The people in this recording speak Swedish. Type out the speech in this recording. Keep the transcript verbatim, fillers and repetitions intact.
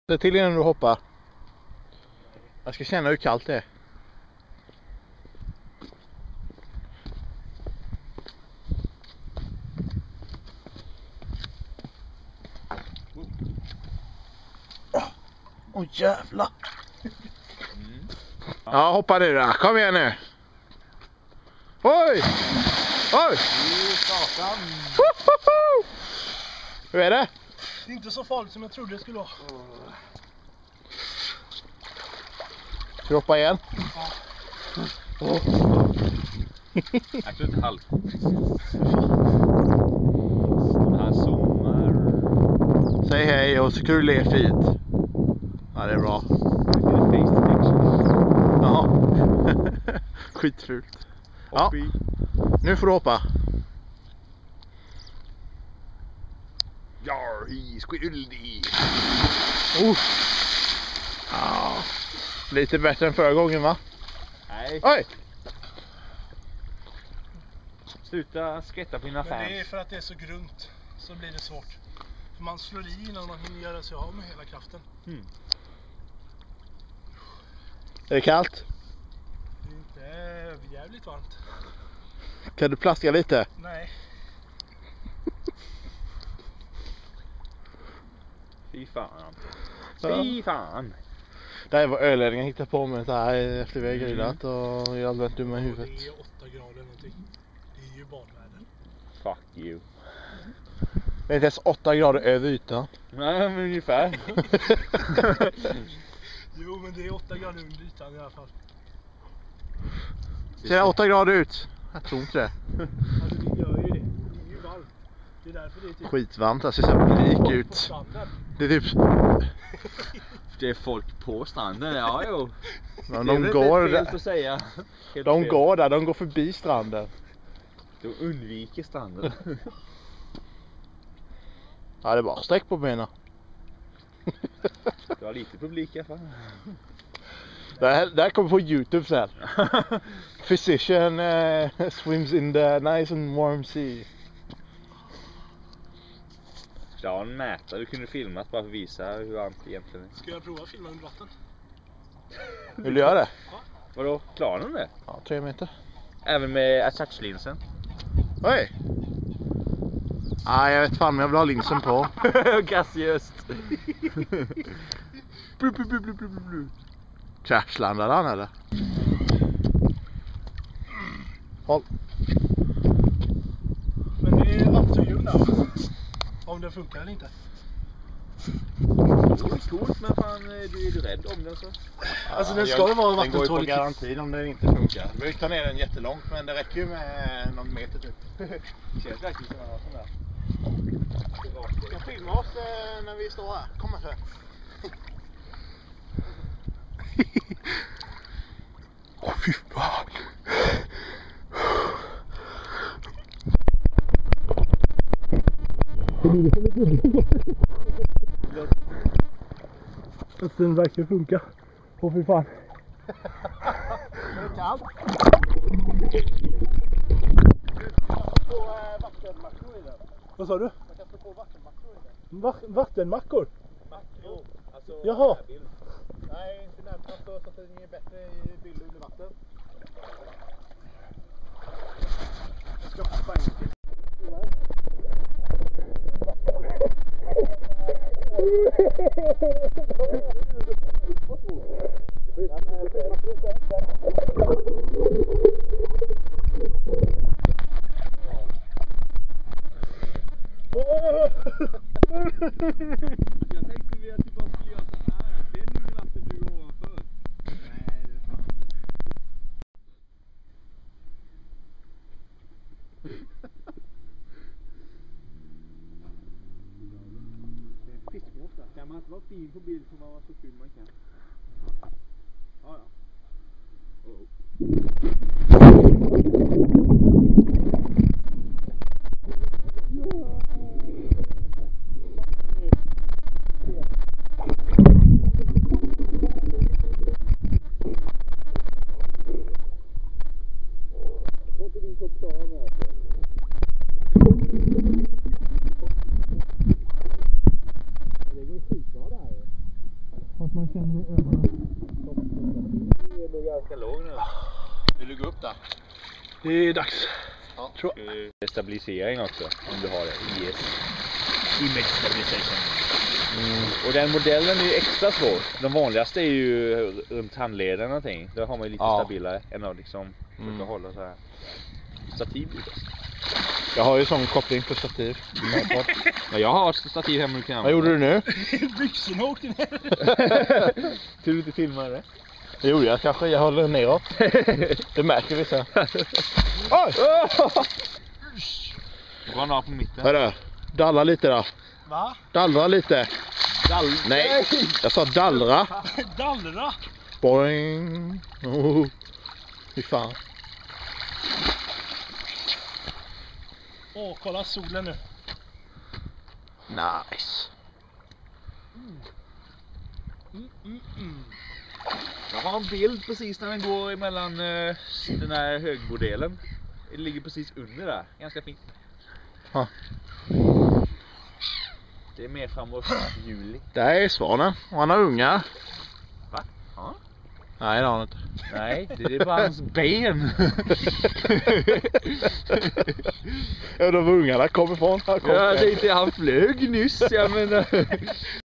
Det till innan du hoppar. Jag ska känna hur kallt det är. Åh oh, jävlar. Mm. Ja, hoppa nu då. Kom igen nu. Oj! Oj! Hur är det? Det är inte så farligt som jag trodde det skulle vara. Ska du hoppa igen? Ja. Oh. Jag tror inte halv. Han zoomar. Säg hej och så ska du le fint. Ja, det är bra. Ja. Skitfult. Ja. Nu får du hoppa. Ja, he's skyldig. Oh. Ja. Lite bättre än förra gången, va? Nej. Oj! Sluta skrätta på dina fans. Men det är för att det är så grunt så blir det svårt. För man slår i innan man hinner göra sig av med hela kraften. Mm. Är det kallt? Det är inte jävligt varmt. Kan du plaska lite? Nej. Fy fan. Fy fan. Det här är vad ölänningen hittar på med så här efter vi har grillat och jag har allmänt dumma i huvudet. Det är åtta grader någonting. Det är ju badväder. Fuck you. Det är inte ens åtta grader över ytan. Nej, men ungefär. Jo, men det är åtta grader under ytan i alla fall. Ser det åtta grader ut? Jag tror inte det. Alltså det gör ju det. Det är ju varmt. Det är därför det är typ... Skitvarmt, det ser så publik ut. Det är typ... Det är folk på stranden, ja jo. Men det är de väl går inte fel där. att säga. Helt De fel. går där, de går förbi stranden. De undviker stranden. Ja, det är bara sträck på benen. Du har lite publik i alla fall. Det här, det här kommer på YouTube sen. Physician uh, swims in the nice and warm sea. Ja, en mätare. Du kunde filmat bara för att visa hur varmt det egentligen är. Ska jag prova att filma under vatten? Vill du göra det? Ja. Vadå? Klarar de det? Ja, tre meter. Även med attachlinsen? Oj! Nej, jag vet fan men jag vill ha linsen på. Gassiöst. Blu, blu, blu, blu, blu, blu. Crashlandade han eller? Håll. Men det är up to you now. Om det funkar eller inte. Det är coolt, men fan, du är du rädd om den så? Alltså den ska vara vattentålig. Den går ju på garantin om det inte funkar. Vi vill ta ner den jättelångt men det räcker ju med någon meter typ. Känns verkligen som en sån där. Ska jag filma oss när vi står här? Kom här. Åh fy fan. Att den verkar funka. Åh fy fan. Är det kallt? Vad sa du? Jag kan stå på vattenmackor i den. Va vattenmackor? Mackor? Alltså, jaha. Nej, inte närmast så att den ger bättre i bild under vatten. Jag ska hoppa in till. Jag tänkte vi att du bara skulle göra så här. Det är nu vatten du går ovanför. Nej, det är fan. Det är en fiskmås. Kan man inte vara fin på bild får man vara så kul man kan. Ja, ja. Oh. att man känner i ögonen. Det är ganska låg nu. Vill du gå upp där? Det är dags. Ja. Tror Det är stabilisering också, om du har det. Yes. Image stabilisation. Mm. Och den modellen är ju extra svår. De vanligaste är ju runt handleden någonting. Där har man ju lite Ja. stabilare än att liksom försöka Mm. hålla så här. Stativ är bäst. Jag har ju sån koppling på stativ. Ja, jag har stativ hemma. Kan Vad gjorde du nu? byxorna åkte ner. Tur du inte filmade det. Det gjorde jag kanske, jag håller neråt. Det märker vi sen. Oj! Du var några på mitten. Hörru, dallra lite då. Va? Dallra lite. Dall. Nej, jag sa dallra. Dallra. Boing. Oh. Fy fan. Åh, kolla solen nu. Nice. Mm, mm, mm. Jag har en bild precis när den går emellan uh, den här högmodellen. Det ligger precis under där. Ganska fint. Ja. Det är mer framåt juli. Det här är Svanen. Och han har ungar. Va? Ja. Nej, det har han inte. Nej, det är bara hans ben. Ja, de ungarna kommer ifrån. Han kom Ja, själv. det är inte han flög nyss. Jag menar.